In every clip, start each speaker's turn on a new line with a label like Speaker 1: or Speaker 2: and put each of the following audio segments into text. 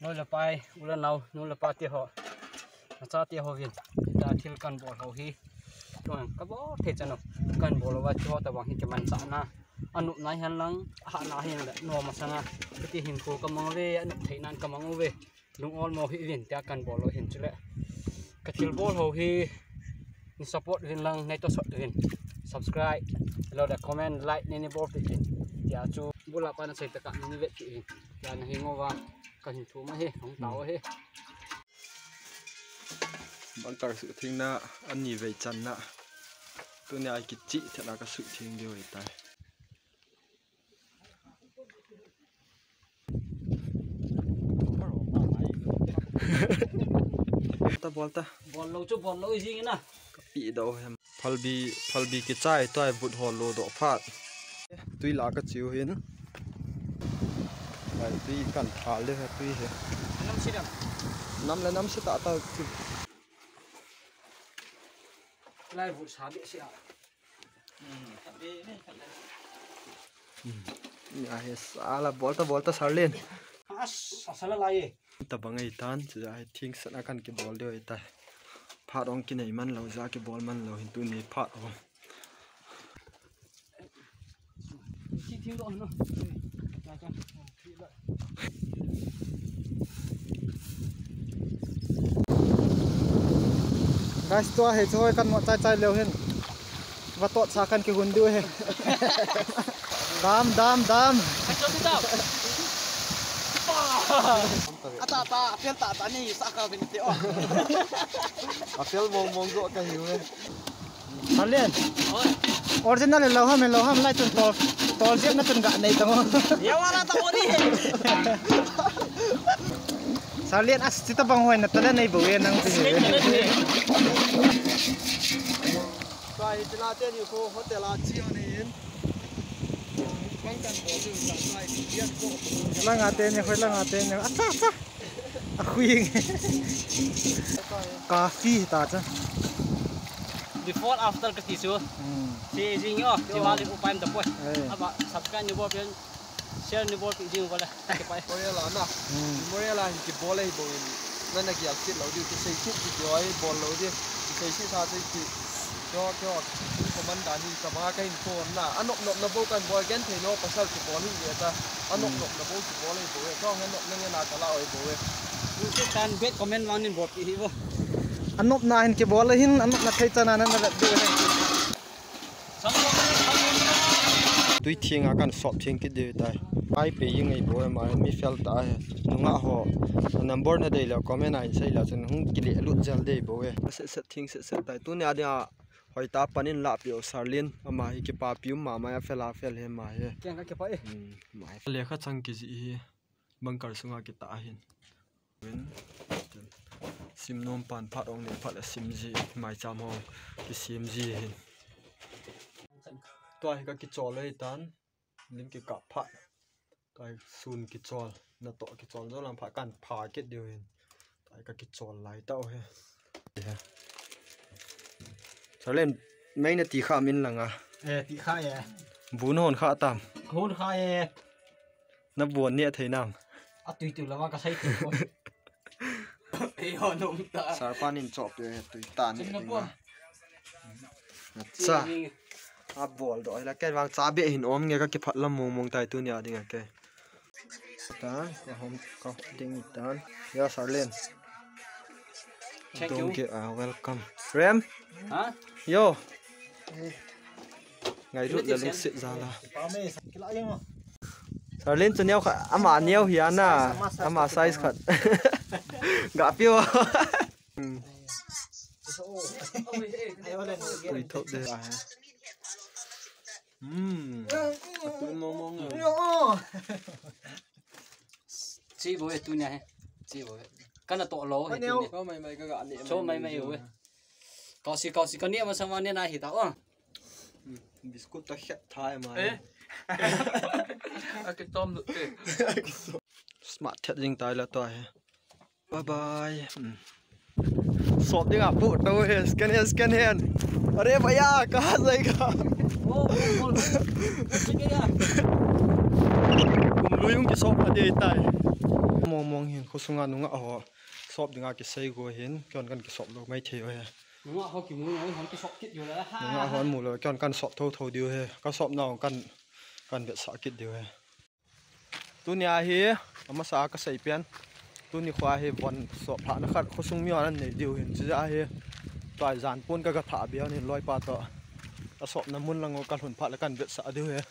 Speaker 1: nói là pai ulan nào nói là pai tiêu họ cha tiêu họ viên đã thiêu cần bỏ hậu hi rồi các bố thế cho nó cần bỏ là cho ta bằng cái mình sẵn na anh nụ này hắn lăng hạ na hiền đã nô mà sang cái tiền hình phố cầm mang về anh thấy nan cầm mang về đúng all màu hi viên ta cần bỏ lo hiền chứ lẽ cái chiều bố hậu hi support hiền lăng này tôi hiền subscribe lo đã comment like nên bố hiền ya chu bố là pan sai ta cả nên vậy hiền ya nó hiền ngova cái hình thú mà he không tao he
Speaker 2: bạn cả sự thiên na anh nhỉ về chân na tôi này kịch chị thật là cái sự thiên điều hiện tại ta
Speaker 1: bol lâu chút bol lâu gì nữa
Speaker 2: bị đâu em phal bi cái chai tôi vụt hồ lô độ phát tuy là cái chiếu hiến lại tuy cần thả lên tuy thế năm sẽ tạ tao
Speaker 1: lại vụ xả bị xả
Speaker 2: ya xả là volta xả lên
Speaker 1: xả là lại
Speaker 2: ta bằng ngày tan chỉ là thiên sẽ là cái ball điều tại phát ông cái này man lâu ra cái ball man lâu hiện tu này phát ông
Speaker 1: chi thiếu đó nữa
Speaker 3: guys tua he choi kan mo chai leo hen và tot sa kan ki hun du he dam ata apel ta ni sa ka bin ti o
Speaker 2: apel mong do cái hiu he
Speaker 3: Salien original lo ham lai chun tol jet na chun ga nei tang
Speaker 1: ya wala ta odi
Speaker 3: Salien as chita bang hoi na tala nei bo ye nang ti
Speaker 2: Tại chỉ là tên yêu cô hotel là chiêu này băng cần bỏ từ sáng nay đi ăn cô
Speaker 3: la nga te ne khoi la nga te ne acha a khuing coffee ta cha
Speaker 1: before after cái tisu si jing yo si wali upay mta boy aba subscribe ni bo pen share ni bo pi jing wala ke pai
Speaker 2: Moria là cái ball này ball nên là cái sit lâu đi cái xây chúc cái rồi ball lâu đi cái xây sao xây thì cho mình đã đi cả ba cái info là anh nộp nó vô cần ball gen thì nó pasal cái ball như vậy ta anh nộp nó vô cái ball này ball cho anh nộp nên là cả lao ấy ball
Speaker 1: you can bet comment mang nin bo pi hi bo
Speaker 3: anop na hin ke bol hin anop na thai chana na na du he
Speaker 2: tuy thiên akan sop thiên cái điều tai ai pe yung ai boy mà mi fel ta he nunga ho number na dei la comment ai sai la chen hung kili lut jal dei boy se thing se tai tu ne adia hoi ta panin la pio sarlin ama hi ke pa pium ma ma fela fel he ma he
Speaker 1: keng ka ke pai
Speaker 2: mai le kha chang ki ji bangkar sunga ki ta hin sim nom pan phat ong ne phat sim ji mai cham hong ki sim ji hin toy ka ki chol le tan lim ki ka phat toy sun ki chol na to ki chol zo lam pha kan pha ke dio hin toy ka ki chol lai tao he cho lên mấy nè tí khá min lằng à
Speaker 1: ti khai e
Speaker 2: bún hồn khá tạm
Speaker 1: hôn khai e
Speaker 2: nó buồn nhẹ thế nào
Speaker 1: a tui la ma ka sai tu e ho nom ta
Speaker 2: sar panin chop de tui tan ni cha a bol doi la cái vang cha be hin om nge ka ki phat lam mong mong tai tu nya ding a ke ta ko hom ko ding tan ya sar lên
Speaker 1: thank you
Speaker 2: don't get welcome rem
Speaker 1: hả
Speaker 2: yo ngày rút là lúc xịn ra là sar lên cho nhau ama nhau hiền à ama size khát gạ piêu tùy thuộc đây à tụi mong
Speaker 1: chi bo tu nya he chi bo cái là tổ lố
Speaker 2: có mày cái gạ liệm
Speaker 1: cho mày rồi có gì con niệm mà sao mà nên ai thì tao à
Speaker 2: biscuit ta khét thai mà
Speaker 1: cái tôm được kì
Speaker 2: smart thật dinh tay là tôi bye bye sọp đi gặp bộ tôi scan hand अरे भैया कहाँ जाएगा घूम लूँ की शॉप आ जाता है mong hin khusunga nunga ho sop dinga ki sei go hin kyon kan ki sop lo mai theo he
Speaker 1: nunga ho ki mu noi hon ki sop kit yo la ha
Speaker 2: nunga hon mu lo kyon kan sop tho diu he ka sop naw kan be sa kit diu he tu nia hi ama sa ka sei pian tu ni khwa he bon sop pha na khat khusung mi an nei diu hin cha he tai zan pun ka tha bia ni loi pa to ka sop na mun lang ka hun pha la kan be sa diu he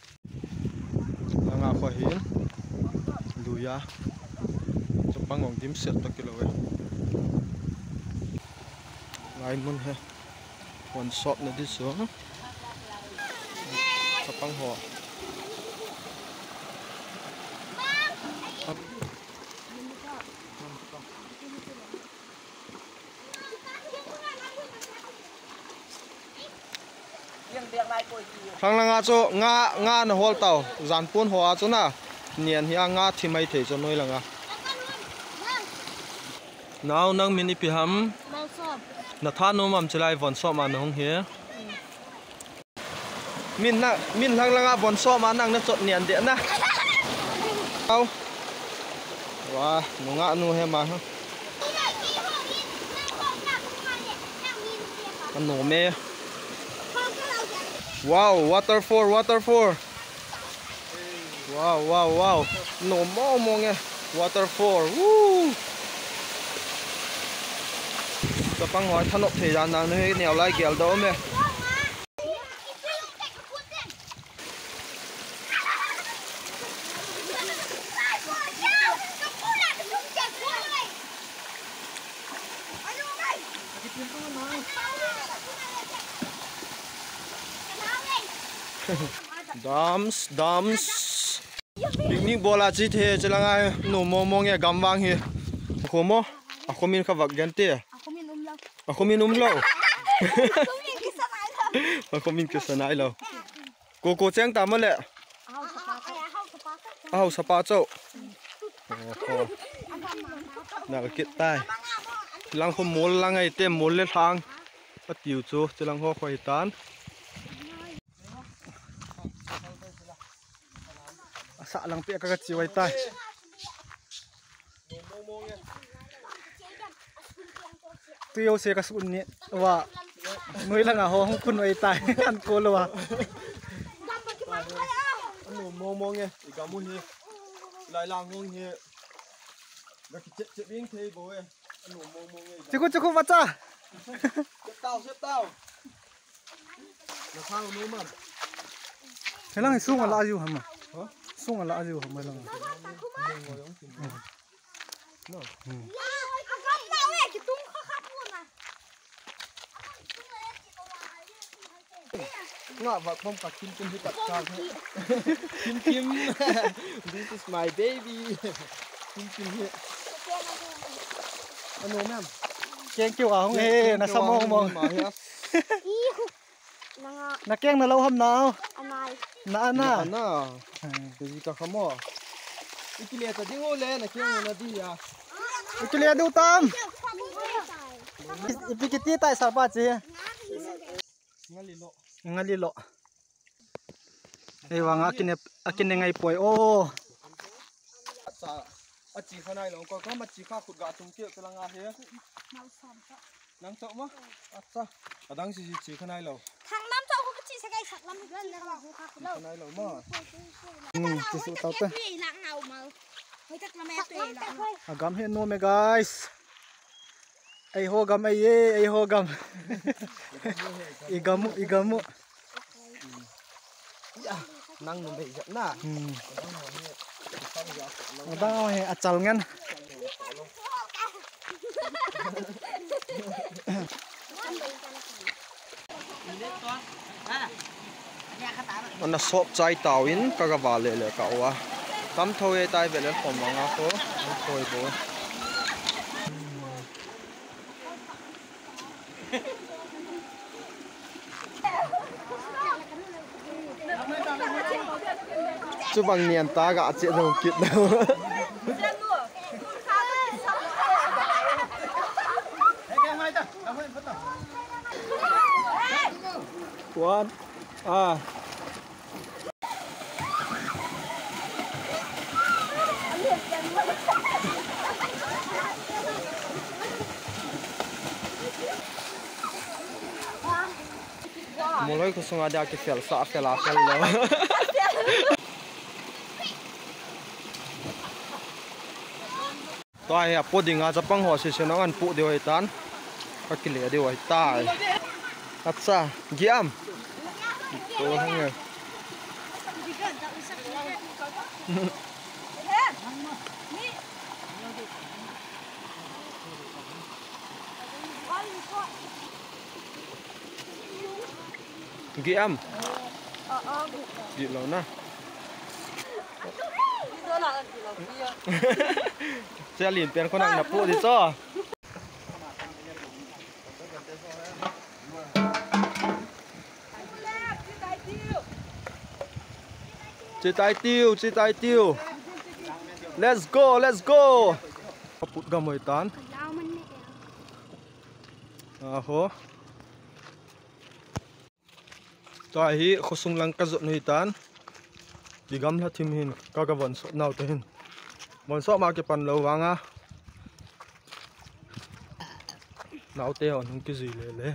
Speaker 2: nga khwa hin luya pangong dim set to kilo we ngai mun he one shop na dis so sapang ho thang la nga cho nga na hol tao zan pun ho a cho na nian hi nga thimai the cho noi la nga nào nang mini pi ham na tha no mam chalai von so ma nong he min lang langa von so ma nang na chot nian de na au wa no nga nu he ma kan no me wow waterfall wow no mo nge waterfall woo cho băng hỏi thân nộp thời gian đang nơi nèo lai kéo đâu mẹ dams picnic bola chi the chela ngai no mo nge gam wang hi ko mo ako min ka wak gan te ako min lo ako min ke sanai lo ko chang ta ma le au sapa chau na kit tai lang ho mol lang ai te mol le thang patiu chu chilang ho khoi tan asa lang pe ka chiwai tai tiêu xe cái sụn nhẹ và mới là ngà ho không kun ấy tai ăn cô luôn à ăn mò nghe thì cả muốn nghe lại làm ngon nghe cái chết biến thế bố em ăn mò nghe chú cô bắt cha xếp tao là sao nữa mà thế là ngày sung là lạ gì hả mà sung là lạ gì hả mà là ngạ vợ không cả kim đi cắt sao kim this is my baby kim here anh ôm em keng kêu à không hề là sao mong là keng là lâu hôm nào na cái gì cả không mò cái lẹ ta đi ngô lẹ là keng là đi à cái lẹ đâu tam cái tí tại sao ba chị ngalilo ai wang akin ngai poi o sa achi khanai lo ko ma chi kha khut ga tum ke telanga he nang chau ma acha adang si chi khanai lo
Speaker 4: thang nam chau ko chi sakai sak lam len le ko kha lo
Speaker 2: khanai lo ma
Speaker 3: chi su tao te
Speaker 4: lak ngau ma hoi tak la me te la
Speaker 3: agam he no me guys ai ho gam ai ye ai ho gam igamu
Speaker 2: ya nang no be ja na
Speaker 3: đang he achal ngan anh shop chai tawin kaga vale le ka wa tam thoi tai vele khom nga ko thoi bo chú bằng niềm ta gạ chuyện đâu kiện đâu one mua lối của sung ada cái phèn sa phèn la phèn lo toai à pudding à chapang ho se nó ăn pu điều tan các cái lẽ điều ta sa giam tôi không nghe giam gì lâu na sẽ liền tiền con nàng phụ thì cho chơi tay tiêu let's go put gam mới tán hố tại hi khó sung lăng cá rộn hơi tán đi gam là thêm hin các cái vận số nào tên vận số mà cái phần lâu vàng á nào teo không cái gì lệ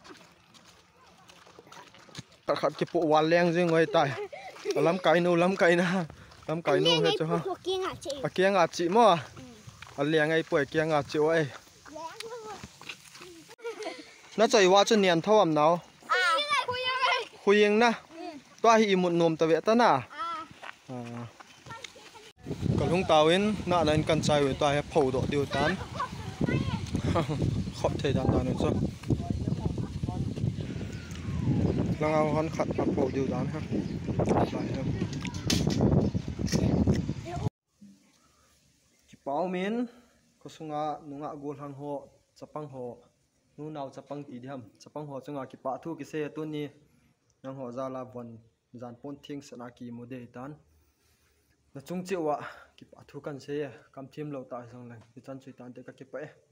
Speaker 3: tất cả cái bộ hoàn leng riêng người tại lắm cái nô hết cho ha à kia ngạt chị mà à leng ngay bưởi kia ngạt chị ấy nó chạy qua cho niên thâu ẩm nào khuyên na toa hi một nôm ta vẽ ta na còn không tàu in nãy là cần chạy với toa phẩu độ điều tán khó thể đảm bảo được sao lăng ao hắn khát phẩu điều tán ha chỉ bảo miến có sung à nung à gol hàng hộ chapang hộ nu nào chapang tí điểm chapang hộ sung à kí bảo thu kí xe tuân ni nang họ ra là vần dàn pon thiêng sẽ là kỳ một đề tán là trung chịu ạ kịp thu cần xe cầm thêm lâu tại rằng này thì chân suy tán tới các cái bẫy